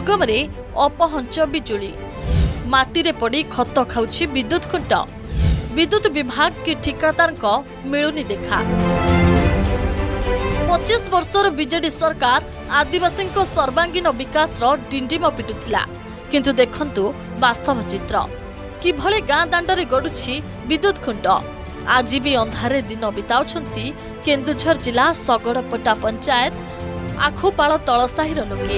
दुर्गम रे अपहंच बिजुली माटी रे पड़ी खत खाउछि विद्युत खुंट विद्युत विभाग की ठिकादार को मिलुनी देखा 25 वर्षर बीजेडी सरकार आदिवासी सर्वांगीन विकास डिंडिम पिटुथिला किंतु देखंतु वास्तव चित्र किभले गाँ दांडरे गडुछि विद्युत खुंट आज भी अंधारे दिन बिताउछंती केन्दुझर जिला सगड़पटा पंचायत आखुपाଳ तलसाहीर लोके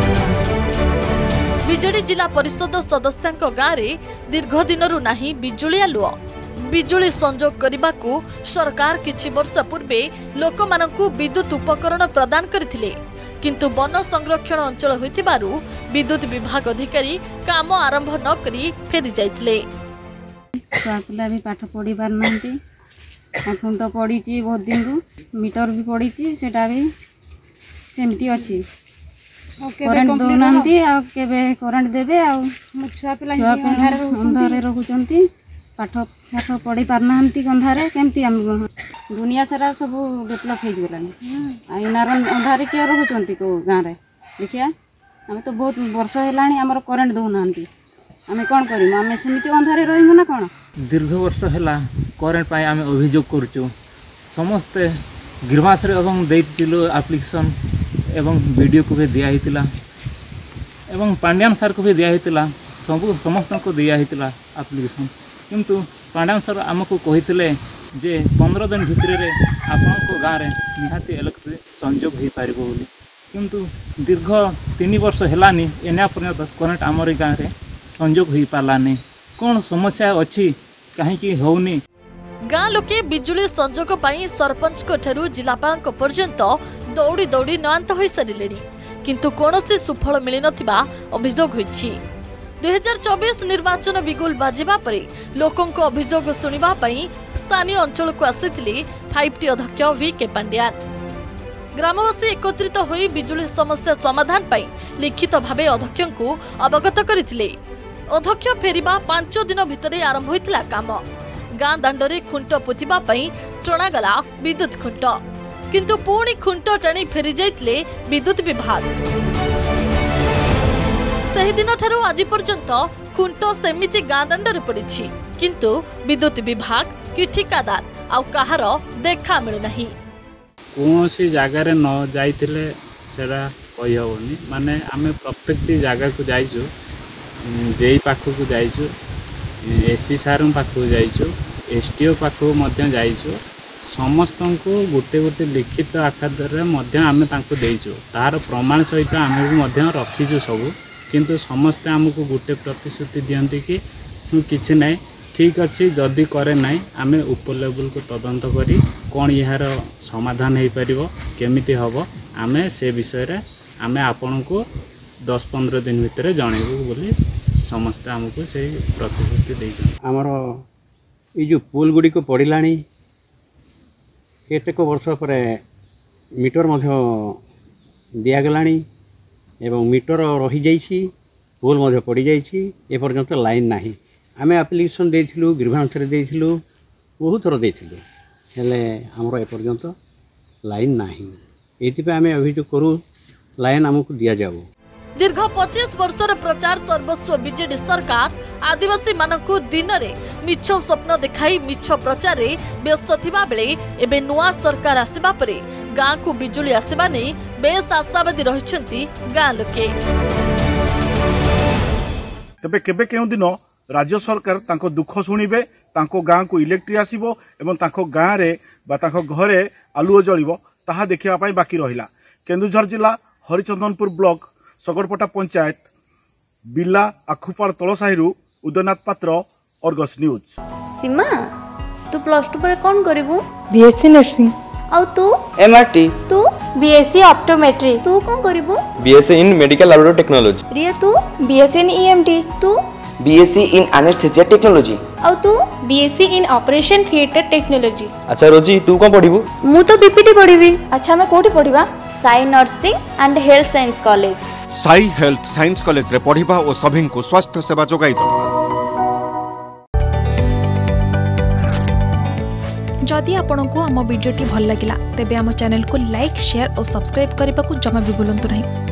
बीजेडी जिला परिषद सदस्यांक गाँव में दीर्घ दिनरु नाही बिजुली आलुओ बिजुली संजोग करने को सरकार किछि वर्ष पूर्वे लोकमानंकु विद्युत उपकरण प्रदान करथिले किंतु वन संरक्षण अंचल होइथिबारु विद्युत विभाग अधिकारी काम आरंभ न करी फेरी जाइथिले। छुआ भी पाठ पढ़ी पार नांती खुंट पड़ी बहुत दिन रु मीटर भी पड़ी सेटा भी सेमती अच्छी करंट दौनांती आ केबे करंट देबे आ छुआ पिला अंधारे रहुचंती पाठ साठ पढ़ी पार नांती अंधारे केमती हम दुनिया सारा सब डेवलप हो गलानी इनार अंधारे किए रहुचंती को गाँव रे देखिया आम तो बहुत वर्ष हेलानी हमर करंट दौनांती आमे कोन करिम आमे समिति अंधारे रहिमु ना कोन दीर्घ वर्ष हेला करेंट पाई आमे अभियोग करूचु समस्ते गिरवास रे एवं दैतिलो एप्लिकेशन एवं वीडियो को भी दिया हितिला एवं पांड्यान सर को भी दिया हितिला सब समस्त को दिया हितिला एप्लिकेशन किंतु पांड्यान सर हमको कहितिले जे 15 दिन भितर रे आपन को गाँ रे निहाती इलेक्ट्रिक संयोग हो पारिबो बोली किंतु दीर्घ 3 वर्ष हेलानी एना पर्यंत करेंट आमर गाँ रे संयोग हो पालानी कौन समस्या अच्छी कहीं होनी गाँ लोके बिजुली संजोग पाई सरपंच को ठरू जिलापाल पर्यंत दौड़ी दौड़ी नआंत हो सारे किंतु कौनसी सुफल मिल नथिबा अभियोग होइछि 2024 निर्वाचन बिगुल बाजिबा परे लोकों को अभियोग सुनिबा पई स्थानीय अंचल को आसीथिले 5T अध्यक्ष VK पांड्यान ग्रामवासी एकत्रित होई बिजुली समस्या समाधान पाई लिखित भावे अध्यक्ष को अवगत करथिले अध्यक्ष फेरिबा 5 दिन भितरे आरंभ होइतिला काम गाँ दांडरे खुंट पोतिबा पई टणागला विद्युत खुंट किंतु पुणी खुंट टाणी फेरी जाइतिले विद्युत विभाग सही दिन ठारू आज पर्यंत खुंट सेमिति गाँ दांडरे पड़िछि किंतु विद्युत विभाग कि ठिकादार आउ कहार देखा मिलु नाही कौन सी जगार न जाइतिले सेरा कहि होनी माने आमे प्रत्येक जगह को जाइछु जेई पाखक जाइछु एसी सार पाखक जाइछु एसटीओ पाखक मध्य जाइछु समस्त को गोटे गोटे लिखित आकार में आम देइछु तार प्रमाण सहित आम रखीचु सब किंतु समस्ते आमको गोटे प्रतिश्रुति दियंती कि किछि नहीं ठीक अच्छे जदि करे ना आम ऊपर लेवल को तदंत करी कौन यार समाधान हो पार केमिति हम आम से विषय रे आम आपण को 10-15 दिन भितर जनइबू बोली समस्ते आमको से प्रतिश्रुति देइछन आमर ये जो पोल गुड़ी को पड़िलानी केतेक वर्ष पर मीटर दिगलानी एवं मीटर रही जाइछि पोल पड़ जाइछि ए पर्यंत लाइन नाही आमे एप्लिकेशन देइथिलु ग्रीवांस रे देइथिलु बहुत थर देइथिलु हेले हमरो ए पर्यंत लाइन नाही एति पे आमे अभियोग करू लाइन हमको दिया जाऊ दीर्घ 25 वर्षर प्रचार सर्वस्व बीजेडी सरकार आदिवासी मानकु दिन रे मिछ स्वप्न देखाई मिछ प्रचार रे व्यस्त थिबा बेले एबे नुआ सरकार आसीबा परे गाँ को बिजुली आसीबा नै बेस आशावादी रहिछंती गाँ लोके तबे केबे केउ दिन राज्य सरकार तांको दुख सुनिबे तांको गाँ को इलेक्ट्रिक आसीबो एवं तांको गाँ रे बा तांको घरे आलुओ जळिबो ताहा देखिबा पई बाकी रहिला केन्दुझर जिला हरिचंदनपुर ब्लॉक सगड़पटा पंचायत बिल्ला आखुपाड़ तलसाहीरु उदयनाथ पात्र अर्गस न्यूज। सीमा तू +2 पर कौन करिवु बीएससी नर्सिंग आउ तू एमआरटी तू बीएससी ऑप्टोमेट्री तू कौन करिवु BSc in medical laboratory technology रिया तू बीएससी इन ईएमटी तू बीएससी इन एनेस्थेसिया टेक्नोलॉजी आउ तू BSc in operation theatre technology. अच्छा रोजी तू कौन पढ़िबु मु तो बीपीटी पढ़िबी। अच्छा मैं कोठी पढ़िबा Sai nursing and health science college Sai health science college रे पढ़िबा और सभी को स्वास्थ्य सेवा जोगाई दो। जदि आपंक आम भिडी भल लगा तेब आम चैनल को लाइक शेयर और सब्सक्राइब करने को जमा भी भूलु नहीं।